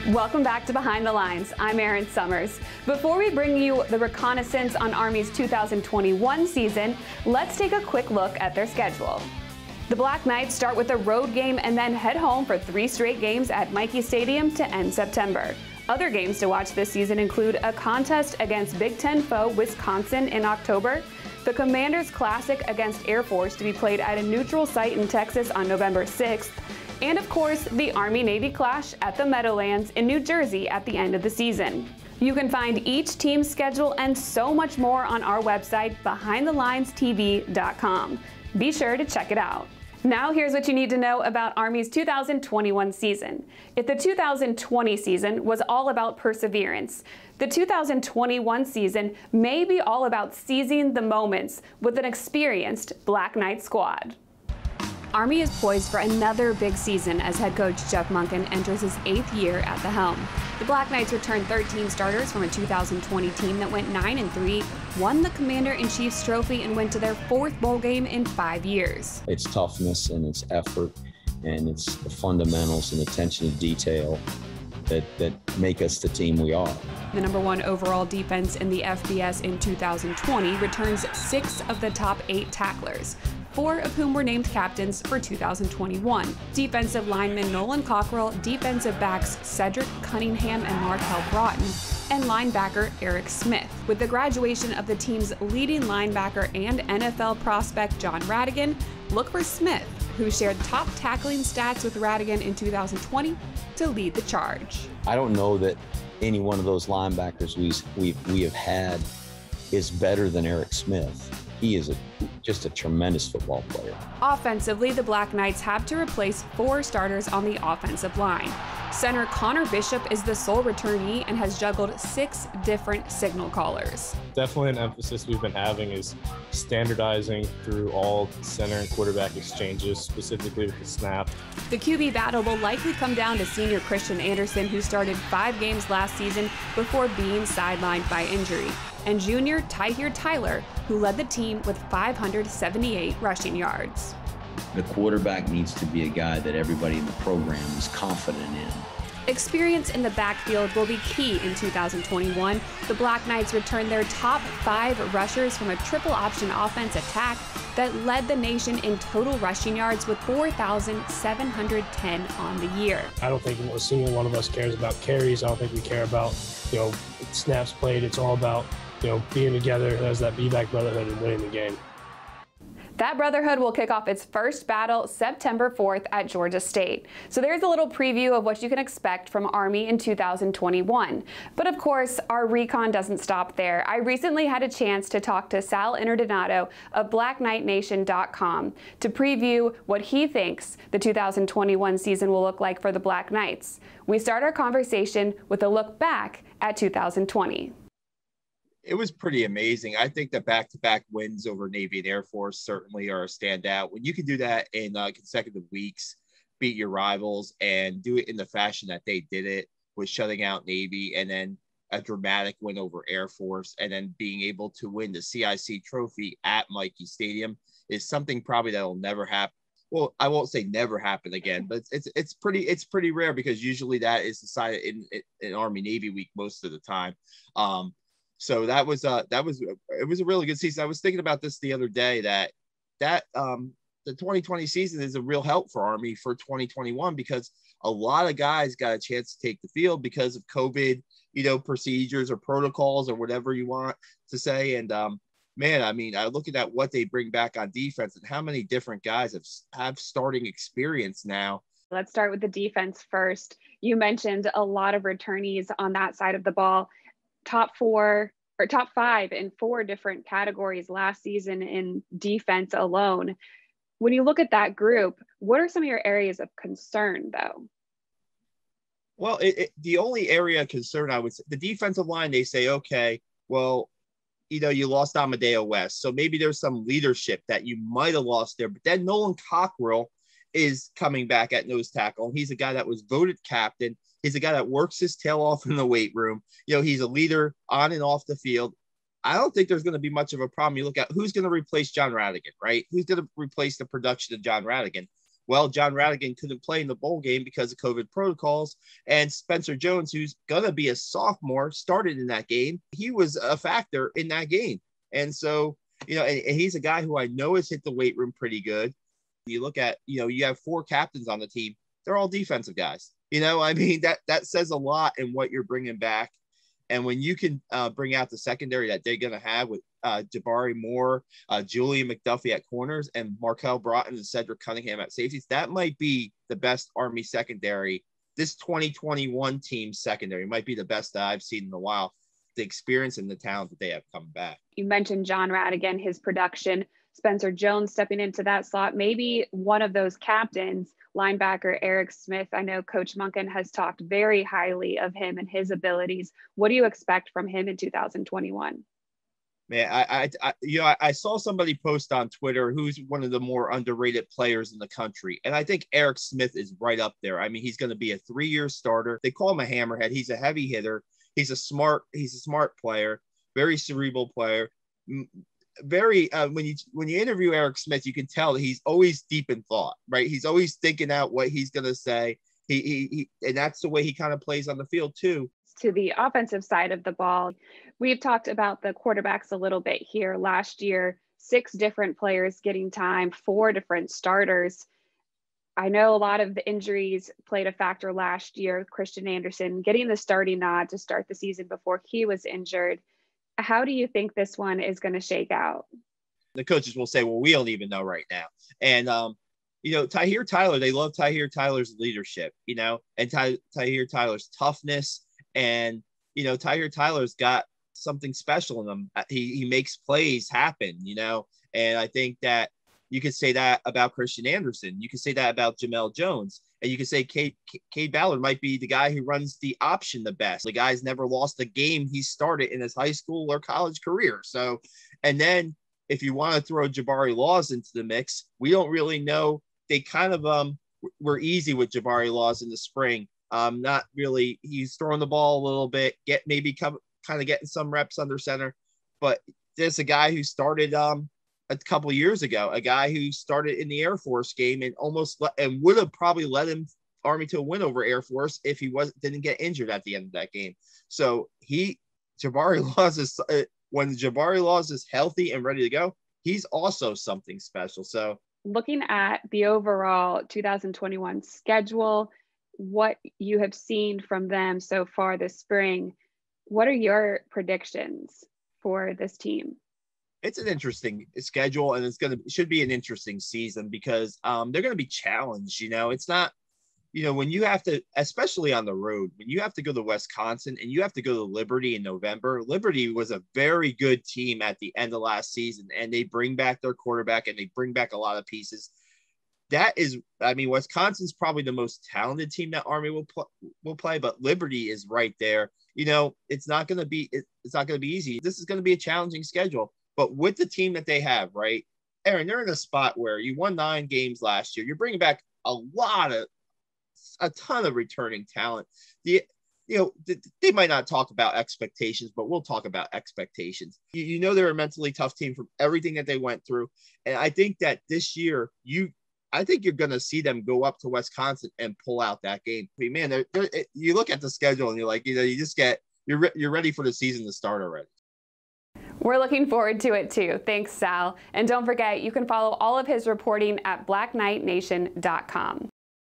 Welcome back to Behind the Lines. I'm Erin Summers. Before we bring you the reconnaissance on Army's 2021 season, let's take a quick look at their schedule. The Black Knights start with a road game and then head home for 3 straight games at Michie Stadium to end September. Other games to watch this season include a contest against Big Ten foe Wisconsin in October, the Commanders Classic against Air Force to be played at a neutral site in Texas on November 6th, and of course, the Army-Navy clash at the Meadowlands in New Jersey at the end of the season. You can find each team's schedule and so much more on our website, BehindTheLinesTV.com. Be sure to check it out. Now here's what you need to know about Army's 2021 season. If the 2020 season was all about perseverance, the 2021 season may be all about seizing the moments with an experienced Black Knight squad. Army is poised for another big season as head coach Jeff Monken enters his 8th year at the helm. The Black Knights returned 13 starters from a 2020 team that went 9-3, won the Commander-in-Chief's trophy, and went to their 4th bowl game in 5 years. It's toughness and it's effort and it's the fundamentals and attention to detail that make us the team we are. The #1 overall defense in the FBS in 2020 returns 6 of the top 8 tacklers, 4 of whom were named captains for 2021. Defensive lineman Nolan Cockrell, defensive backs Cedric Cunningham and Markel Broughton, and linebacker Eric Smith. With the graduation of the team's leading linebacker and NFL prospect John Radigan, look for Smith, who shared top tackling stats with Radigan in 2020, to lead the charge. I don't know that any one of those linebackers we have had is better than Eric Smith. He is just a tremendous football player. Offensively, the Black Knights have to replace 4 starters on the offensive line. Center Connor Bishop is the sole returnee and has juggled 6 different signal callers. Definitely an emphasis we've been having is standardizing through all center and quarterback exchanges, specifically with the snap. The QB battle will likely come down to senior Christian Anderson, who started 5 games last season before being sidelined by injury, and junior Tyheer Tyler, who led the team with 578 rushing yards. The quarterback needs to be a guy that everybody in the program is confident in. Experience in the backfield will be key in 2021. The Black Knights returned their top 5 rushers from a triple option offense attack that led the nation in total rushing yards with 4,710 on the year. I don't think a single one of us cares about carries. I don't think we care about, snaps played. It's all about, being together as that be-back brotherhood and winning the game. That brotherhood will kick off its first battle September 4th at Georgia State. So there's a little preview of what you can expect from Army in 2021. But of course, our recon doesn't stop there. I recently had a chance to talk to Sal Interdonato of BlackKnightNation.com to preview what he thinks the 2021 season will look like for the Black Knights. We start our conversation with a look back at 2020. It was pretty amazing. I think the back-to-back wins over Navy and Air Force certainly are a standout. When you can do that in consecutive weeks, beat your rivals, and do it in the fashion that they did it, with shutting out Navy, and then a dramatic win over Air Force, and then being able to win the CIC trophy at Michie Stadium, is something probably that will never happen. Well, I won't say never happen again, but it's pretty rare, because usually that is decided in Army Navy week most of the time. So it was a really good season. I was thinking about this the other day, that the 2020 season is a real help for Army for 2021, because a lot of guys got a chance to take the field because of COVID, procedures or protocols or whatever you want to say. And man, I mean, I look at what they bring back on defense and how many different guys have starting experience now. Let's start with the defense first. You mentioned a lot of returnees on that side of the ball. Top 5 in 4 different categories last season in defense alone. When you look at that group, what are some of your areas of concern, though? Well, the only area of concern, I would say, the defensive line, they say, okay, well, you lost Amadeo West, so maybe there's some leadership that you might have lost there. But then Nolan Cockrell is coming back at nose tackle. He's a guy that was voted captain. He's a guy that works his tail off in the weight room. He's a leader on and off the field. I don't think there's going to be much of a problem. You look at who's going to replace John Radigan, right? Who's going to replace the production of John Radigan? Well, John Radigan couldn't play in the bowl game because of COVID protocols. And Spencer Jones, who's going to be a sophomore, started in that game. He was a factor in that game. And so, and he's a guy who I know has hit the weight room pretty good. You look at, you have 4 captains on the team. They're all defensive guys. That says a lot in what you're bringing back. And when you can bring out the secondary that they're going to have with Jabari Moore, Julian McDuffie at corners, and Markel Broughton and Cedric Cunningham at safeties, that might be the best Army secondary. This 2021 team secondary might be the best that I've seen in a while. The experience and the talent that they have coming back. You mentioned John Radigan, his production, Spencer Jones stepping into that slot, maybe one of those captains, linebacker Eric Smith. I know Coach Monken has talked very highly of him and his abilities. What do you expect from him in 2021? Man, I saw somebody post on Twitter who's one of the more underrated players in the country. And I think Eric Smith is right up there. I mean, he's going to be a 3-year starter. They call him a hammerhead. He's a heavy hitter. He's a smart player, very cerebral player. Very when you interview Eric Smith, you can tell that he's always deep in thought, right? He's always thinking out what he's going to say. He and that's the way he kind of plays on the field too. To the offensive side of the ball, we've talked about the quarterbacks a little bit here. Last year, 6 different players getting time, 4 different starters. I know a lot of the injuries played a factor last year. Christian Anderson getting the starting nod to start the season before he was injured. How do you think this one is going to shake out? The coaches will say, well, we don't even know right now. And, Tahir Tyler, they love Tahir Tyler's leadership, and Tahir Tyler's toughness. And, Tahir Tyler's got something special in him. He makes plays happen, and I think that you could say that about Christian Anderson. You could say that about Jamel Jones. And you could say Cade Ballard might be the guy who runs the option the best. The guy's never lost a game he started in his high school or college career. So, and then if you want to throw Jabari Laws into the mix, we don't really know. They kind of were easy with Jabari Laws in the spring. Not really. He's throwing the ball a little bit, kind of getting some reps under center. But there's a guy who started a couple of years ago, a guy who started in the Air Force game and and would have probably led him Army to a win over Air Force if he didn't get injured at the end of that game. So Jabari Laws is when Jabari Laws is healthy and ready to go, he's also something special. So looking at the overall 2021 schedule, what you have seen from them so far this spring, what are your predictions for this team? It's an interesting schedule, and it should be an interesting season because they're going to be challenged. It's not, when you have to, especially on the road, when you have to go to Wisconsin and you have to go to Liberty in November. Liberty was a very good team at the end of last season, and they bring back their quarterback and they bring back a lot of pieces. Wisconsin's probably the most talented team that Army will play, but Liberty is right there. It's not going to be easy. This is going to be a challenging schedule. But with the team that they have, right, Aaron, they're in a spot where you won 9 games last year. You're bringing back a ton of returning talent. They might not talk about expectations, but we'll talk about expectations. They're a mentally tough team from everything that they went through. And I think that this year, I think you're going to see them go up to Wisconsin and pull out that game. I mean, man, you look at the schedule and you're like, you're ready for the season to start already. We're looking forward to it too. Thanks, Sal. And don't forget, you can follow all of his reporting at BlackKnightNation.com.